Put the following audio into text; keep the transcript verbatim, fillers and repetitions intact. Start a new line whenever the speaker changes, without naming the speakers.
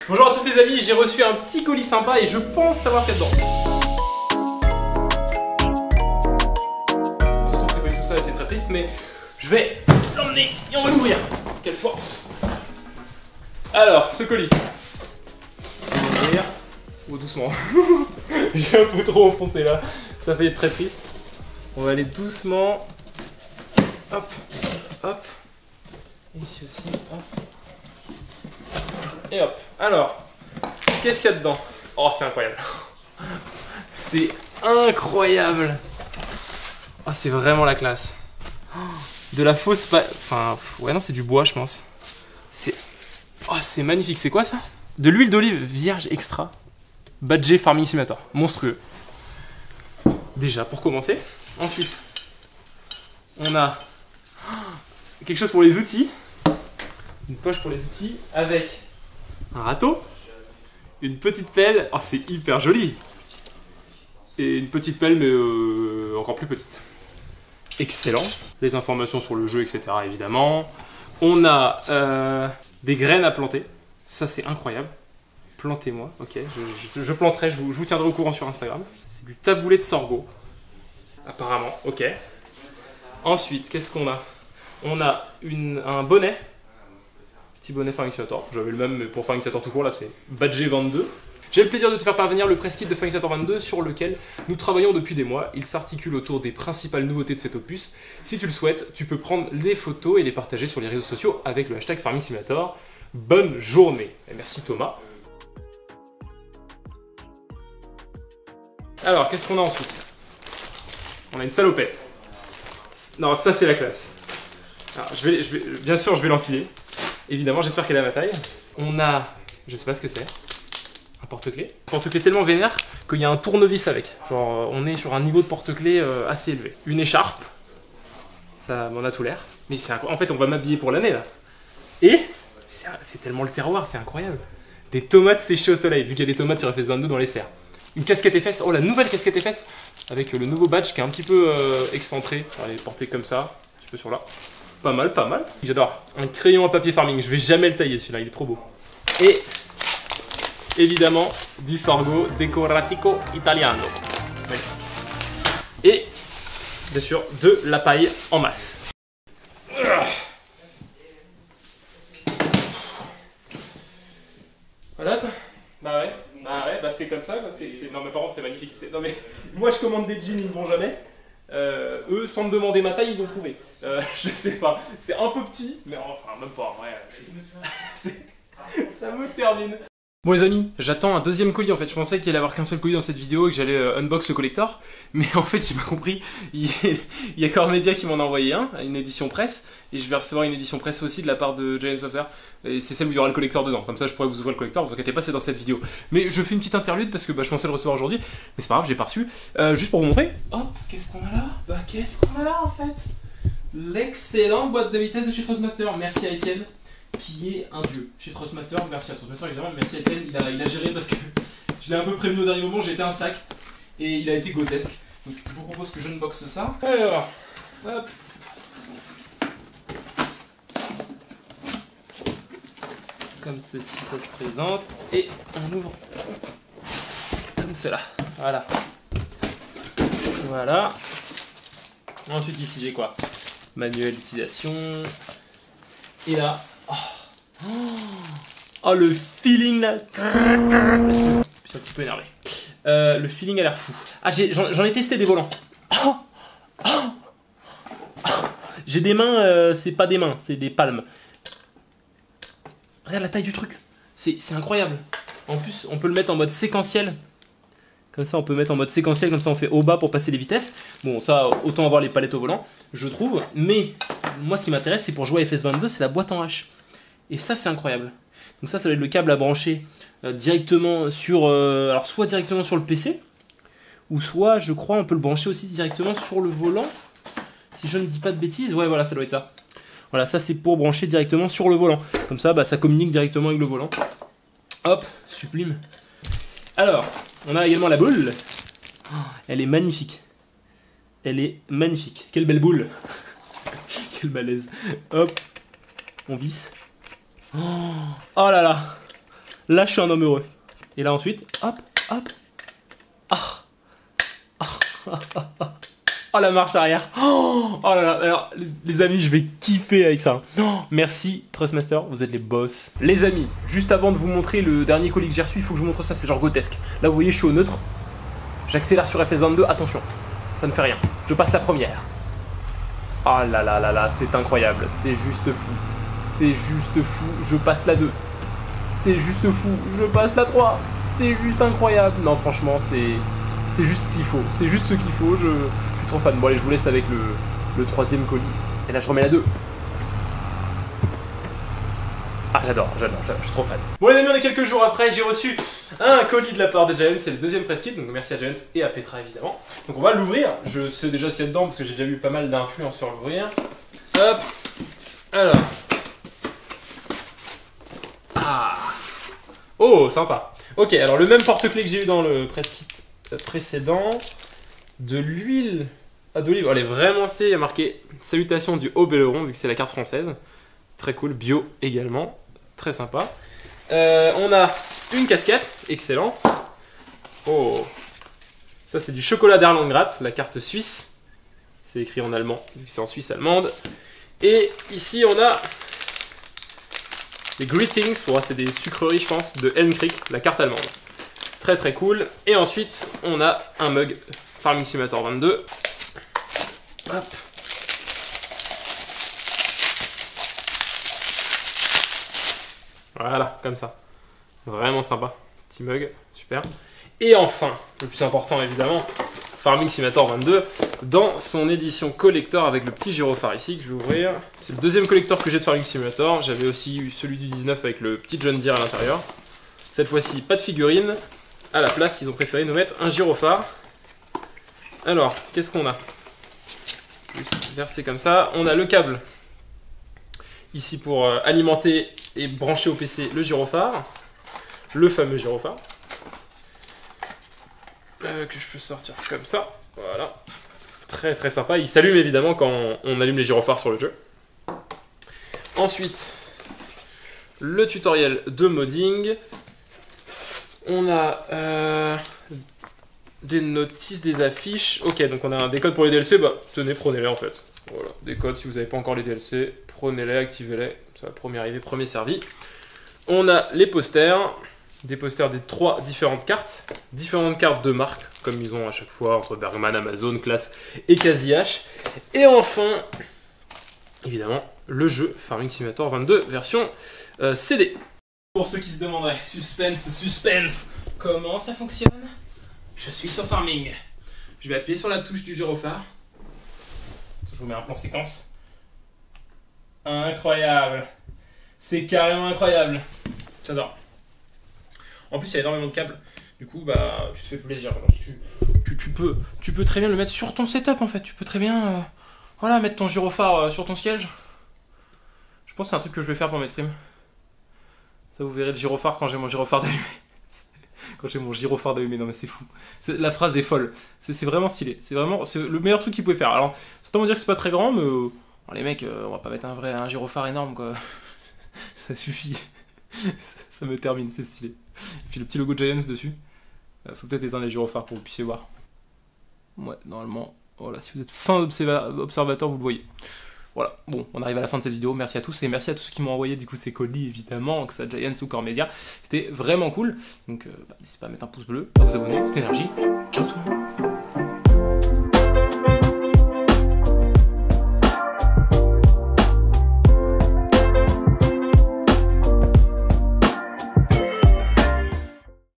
Bonjour à tous les amis, j'ai reçu un petit colis sympa et je pense savoir ce qu'il y a dedans. De toute façon, c'est pas du tout ça et c'est très triste, mais je vais l'emmener et on va l'ouvrir. Quelle force! Alors, ce colis. On va l'ouvrir. Oh, doucement. J'ai un peu trop enfoncé là. Ça fait être très triste. On va aller doucement. Hop, hop. Et ici aussi, hop. Et hop. Alors, qu'est-ce qu'il y a dedans? Oh, c'est incroyable. C'est incroyable. Oh, c'est vraiment la classe. De la fausse pa... Enfin, ouais, non, c'est du bois, je pense. C'est... Oh, c'est magnifique. C'est quoi ça? De l'huile d'olive vierge extra. Badger Farming Simulator. Monstrueux. Déjà, pour commencer. Ensuite, on a quelque chose pour les outils. Une poche pour les outils avec un râteau, une petite pelle. Oh, c'est hyper joli. Et une petite pelle, mais euh, encore plus petite. Excellent. Les informations sur le jeu, et cetera. Évidemment. On a euh, des graines à planter. Ça, c'est incroyable. Plantez-moi. Ok, je, je, je planterai. Je vous, je vous tiendrai au courant sur Instagram. C'est du taboulé de sorgho. Apparemment. Ok. Ensuite, qu'est-ce qu'on a? On a une, un bonnet. Petit bonnet Farming Simulator. J'avais le même, mais pour Farming Simulator tout court, là, c'est Badger vingt-deux. J'ai le plaisir de te faire parvenir le press kit de Farming Simulator vingt-deux sur lequel nous travaillons depuis des mois. Il s'articule autour des principales nouveautés de cet opus. Si tu le souhaites, tu peux prendre les photos et les partager sur les réseaux sociaux avec le hashtag Farming Simulator. Bonne journée. Et merci Thomas. Alors, qu'est-ce qu'on a ensuite? On a une salopette. Non, ça c'est la classe. Alors, je vais, je vais, bien sûr, je vais l'enfiler. Évidemment, j'espère qu'elle est à ma taille. On a, je sais pas ce que c'est, un porte-clés. Porte-clés tellement vénère qu'il y a un tournevis avec. Genre, on est sur un niveau de porte-clés euh, assez élevé. Une écharpe, ça m'en a tout l'air. Mais c'est en fait, on va m'habiller pour l'année là. Et c'est tellement le terroir, c'est incroyable. Des tomates séchées au soleil, vu qu'il y a des tomates sur F S vingt-deux dans les serres. Une casquette F S, oh la nouvelle casquette F S avec le nouveau badge qui est un petit peu euh, excentré. Elle est portée comme ça, un petit peu sur là. Pas mal, pas mal. J'adore. Un crayon à papier farming. Je vais jamais le tailler celui-là, il est trop beau. Et évidemment, du sorgho decoratico italiano. Magnifique. Et bien sûr, de la paille en masse. Voilà quoi. Bah ouais. Bah ouais, bah c'est comme ça. C'est, c'est... Non mais par contre c'est magnifique. C'est... Non mais moi je commande des jeans, ils ne vont jamais. Euh, eux, sans me demander ma taille, ils ont trouvé. Euh, je sais pas, c'est un peu petit, mais enfin, même pas, ouais, je... ça me termine. Bon les amis, j'attends un deuxième colis en fait, je pensais qu'il allait y avoir qu'un seul colis dans cette vidéo et que j'allais euh, unbox le collector, mais en fait j'ai pas compris, il y a Core Media qui m'en a envoyé un, une édition presse, et je vais recevoir une édition presse aussi de la part de Giant Software, et c'est celle où il y aura le collector dedans, comme ça je pourrais vous ouvrir le collector, vous inquiétez pas, c'est dans cette vidéo. Mais je fais une petite interlude parce que bah, je pensais le recevoir aujourd'hui, mais c'est pas grave, je l'ai pas reçu, euh, juste pour vous montrer. Oh, qu'est-ce qu'on a là? Bah qu'est-ce qu'on a là en fait? L'excellente boîte de vitesse de chez Trustmaster, merci à Étienne. Qui est un dieu chez Trustmaster, merci à Trustmaster évidemment, merci à Étienne, il a, il a géré parce que je l'ai un peu prévenu au dernier moment, j'ai été un sac et il a été grotesque. Donc je vous propose que je unboxe ça. Alors, hop. Comme ceci ça se présente et on ouvre comme cela, voilà. Voilà. Ensuite ici j'ai quoi? Manuel d'utilisation. Et là, oh, oh le feeling là, je suis un petit peu énervé. Euh, le feeling a l'air fou. Ah, j'en ai, ai testé des volants. Oh, oh, oh. J'ai des mains, euh, c'est pas des mains, c'est des palmes. Regarde la taille du truc, c'est incroyable. En plus, on peut le mettre en mode séquentiel. Comme ça, on peut mettre en mode séquentiel, comme ça on fait haut bas pour passer les vitesses. Bon, ça, autant avoir les palettes au volant, je trouve. Mais moi, ce qui m'intéresse, c'est pour jouer à F S vingt-deux, c'est la boîte en H. Et ça, c'est incroyable. Donc ça, ça va être le câble à brancher euh, directement sur... Euh, alors, soit directement sur le P C, ou soit, je crois, on peut le brancher aussi directement sur le volant. Si je ne dis pas de bêtises, ouais, voilà, ça doit être ça. Voilà, ça, c'est pour brancher directement sur le volant. Comme ça, bah, ça communique directement avec le volant. Hop, sublime. Alors, on a également la boule. Oh, elle est magnifique. Elle est magnifique. Quelle belle boule. Quel malaise. Hop. On visse. Oh, oh là là. Là, je suis un homme heureux. Et là, ensuite, hop, hop. Ah. Ah, ah, ah, ah. Oh, la marche arrière. Oh, oh là là. Alors, les amis, je vais kiffer avec ça. Oh, merci, Trustmaster, vous êtes les boss. Les amis, juste avant de vous montrer le dernier colis que j'ai reçu, il faut que je vous montre ça, c'est genre grotesque. Là, vous voyez, je suis au neutre. J'accélère sur F S vingt-deux, attention, ça ne fait rien. Je passe la première. Oh là là là là, c'est incroyable, c'est juste fou. C'est juste fou, je passe la deux. C'est juste fou, je passe la trois. C'est juste incroyable. Non, franchement, c'est... C'est juste ce qu'il faut, c'est juste ce qu'il faut, je, je suis trop fan. Bon allez, je vous laisse avec le, le troisième colis. Et là je remets la deux. Ah j'adore, j'adore, j'adore, je suis trop fan. Bon les amis, on est quelques jours après, j'ai reçu un colis de la part de Giants, c'est le deuxième press kit, donc merci à Giants et à Petra évidemment. Donc on va l'ouvrir, je sais déjà ce qu'il y a dedans parce que j'ai déjà eu pas mal d'influence sur l'ouvrir. Hop, alors. Ah. Oh, sympa. Ok, alors le même porte-clés que j'ai eu dans le press kit précédent, de l'huile d'olive, elle est vraiment stylée, il y a marqué salutations du Haut-Belleron vu que c'est la carte française, très cool, bio également, très sympa. Euh, on a une casquette, excellent. Oh, ça c'est du chocolat d'Erlangratt, la carte suisse, c'est écrit en allemand vu que c'est en Suisse allemande. Et ici on a les Greetings, oh, c'est des sucreries je pense, de Elm Creek, la carte allemande. Très très cool. Et ensuite, on a un mug Farming Simulator vingt-deux. Hop. Voilà, comme ça. Vraiment sympa. Petit mug, super. Et enfin, le plus important évidemment, Farming Simulator vingt-deux dans son édition collector avec le petit gyrophare ici que je vais ouvrir. C'est le deuxième collector que j'ai de Farming Simulator. J'avais aussi eu celui du dix-neuf avec le petit John Deere à l'intérieur. Cette fois-ci, pas de figurine. À la place, ils ont préféré nous mettre un gyrophare. Alors, qu'est-ce qu'on a? Juste versé comme ça. On a le câble ici pour euh, alimenter et brancher au P C le gyrophare. Le fameux gyrophare. Euh, que je peux sortir comme ça. Voilà. Très très sympa. Il s'allume évidemment quand on allume les gyrophares sur le jeu. Ensuite, le tutoriel de modding. On a euh, des notices, des affiches. Ok, donc on a des codes pour les D L C. Bah, tenez, prenez-les en fait. Voilà, des codes si vous n'avez pas encore les D L C. Prenez-les, activez-les. Ça va, premier arrivé, premier servi. On a les posters. Des posters des trois différentes cartes. Différentes cartes de marque, comme ils ont à chaque fois, entre Bergman, Amazon, Class et Casi-H. Et enfin, évidemment, le jeu Farming Simulator vingt-deux, version euh, C D. Pour ceux qui se demanderaient, suspense, suspense, comment ça fonctionne? Je suis sur Farming. Je vais appuyer sur la touche du gyrophare. Je vous mets un plan séquence. Incroyable. C'est carrément incroyable. J'adore. En plus, il y a énormément de câbles. Du coup, bah, tu te fais plaisir. Alors, tu, tu, tu, peux, tu peux très bien le mettre sur ton setup, en fait. Tu peux très bien euh, voilà, mettre ton gyrophare euh, sur ton siège. Je pense que c'est un truc que je vais faire pour mes streams. Ça, vous verrez le gyrophare quand j'ai mon gyrophare d'allumé. Quand j'ai mon gyrophare d'allumé, non mais c'est fou. La phrase est folle. C'est vraiment stylé. C'est vraiment le meilleur truc qu'ils pouvaient faire. Alors, certains vont dire que c'est pas très grand, mais euh, bon, les mecs, euh, on va pas mettre un vrai un gyrophare énorme, quoi. Ça suffit. Ça me termine, c'est stylé. Et puis le petit logo Giants dessus. Euh, faut peut-être éteindre les gyrophares pour que vous puissiez voir. Ouais, normalement, voilà, si vous êtes fin observateur, vous le voyez. Voilà, bon, on arrive à la fin de cette vidéo. Merci à tous et merci à tous ceux qui m'ont envoyé du coup ces colis, évidemment, que ça Giants ou Core Media. C'était vraiment cool. Donc, euh, bah, n'hésitez pas à mettre un pouce bleu, à vous abonner. C'était Énergie. Ciao tout le monde.